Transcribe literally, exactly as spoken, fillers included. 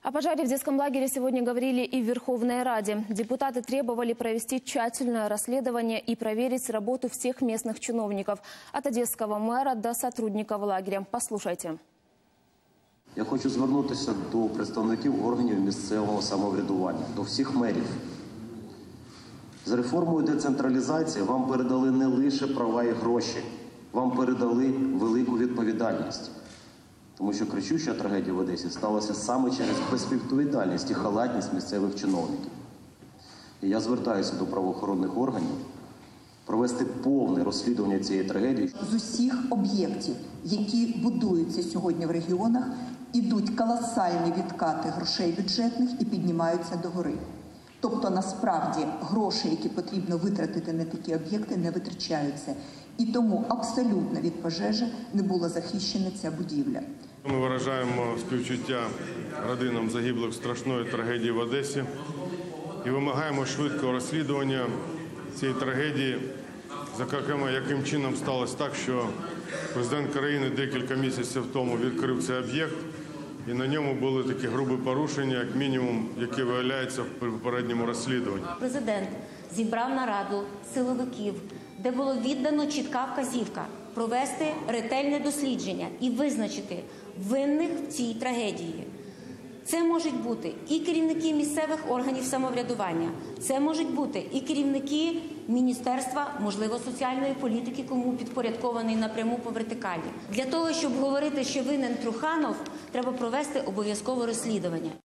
О пожаре в детском лагере сегодня говорили и в Верховной Раде. Депутаты требовали провести тщательное расследование и проверить работу всех местных чиновников, от одесского мэра до сотрудников лагеря. Послушайте. Я хочу звернутися до представників органів місцевого самоврядування, до всіх мерів. З реформою децентралізації вам передали не лише права і гроші, вам передали велику відповідальність. Тому що кричуща трагедія в Одесі сталася саме через безвідповідальність і халатність місцевих чиновників. І я звертаюся до правоохоронних органів провести повне розслідування цієї трагедії. З усіх об'єктів, які будуються сьогодні в регіонах, ідуть колосальні відкати грошей бюджетних і піднімаються догори. Тобто, насправді, гроші, які потрібно витратити на такі об'єкти, не витрачаються. І тому абсолютно від пожежі не була захищена ця будівля. Ми виражаємо співчуття родинам загиблих страшної трагедії в Одесі і вимагаємо швидкого розслідування цієї трагедії, зокрема, яким чином сталося так, що президент країни декілька місяців тому відкрив цей об'єкт, і на ньому були такі грубі порушення, як мінімум, які виявляються в попередньому розслідуванні. Президент зібрав нараду силовиків, де було віддано чітка вказівка провести ретельне дослідження і визначити винних в цій трагедії. Це можуть бути і керівники місцевих органів самоврядування, це можуть бути і керівники Міністерства, можливо, соціальної політики, кому підпорядкований напряму по вертикалі. Для того, щоб говорити, що винен Труханов, треба провести обов'язкове розслідування.